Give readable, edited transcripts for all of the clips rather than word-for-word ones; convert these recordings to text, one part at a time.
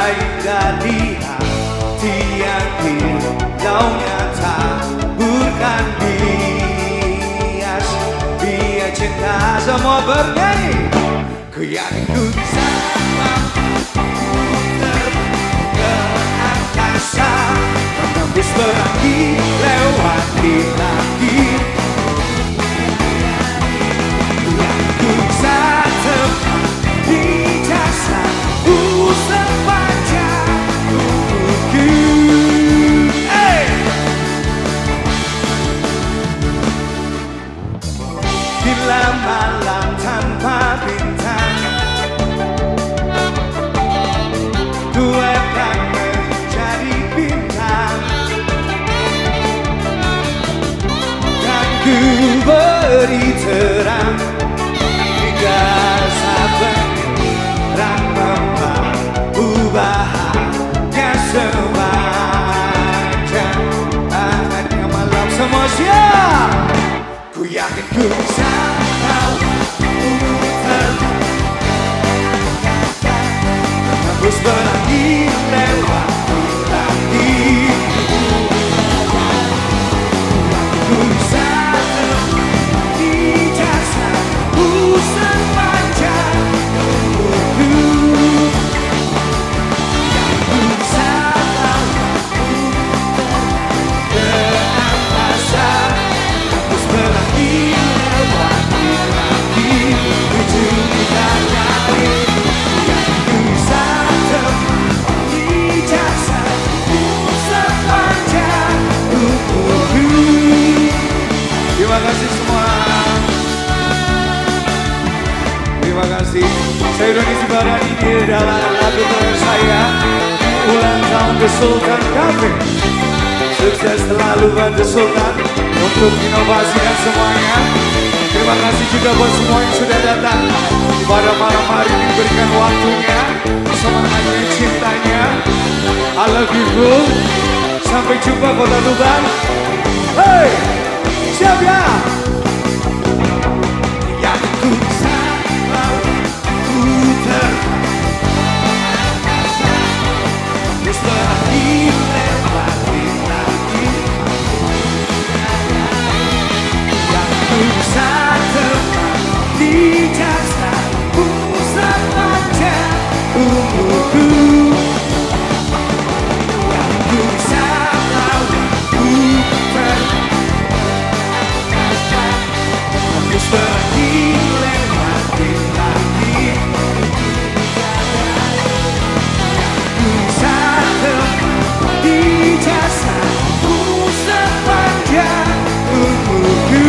indah di hati yang kilaunya taburkan bias. Biar cinta semua bernyanyi. Ku yakin ku bisa ke angkasa, menembus pelangi lewati langit. Ku yakin ku bisa di jasa sepanjang umurku. Bila malam tanpa bintang, ku akan menjadi bintang, dan ku beri terang hingga sabar dan membawa bahagia sepanjang hangatnya malam. Semua siap. Ku yakin ku bisa tembus pelangi lewati langit. Ku bisa di jasaku sepanjang umurku. Ku bisa ke angkasa, tembus pelangi lewati langit, menuju bidadari. Ku bisa di jasaku sepanjang umurku. Terima kasih semua. Terima kasih. Saya udah ngisi barang ini dalam lagu terakhir saya, ulang tahun Des Dsultan Cafe. Sukses selalu buat Des Dsultan untuk inovasi dan semuanya. Terima kasih juga buat semua yang sudah datang pada malam hari ini, berikan waktunya, semangatnya, cintanya. I love you bro. Sampai jumpa Kota Tuban. Hey, siap ya? Yang ku bisa ku terus pergi lewati langit. Yang ku bisa di jasaku sepanjang umurku. Yang ku bisa ku tembus pergi lewati langit. Ku bisa di jasaku sepanjang umurku.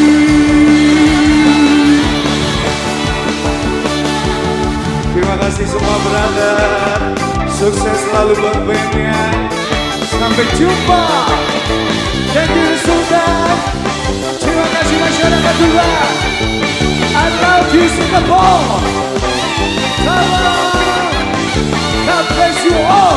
Terima kasih semua brother. Sukses selalu buat bandnya. Sampai jumpa. Thank you Des Dsultan. Terima kasih masyarakat Tuban. I love you Singapore. Salam. God bless you all.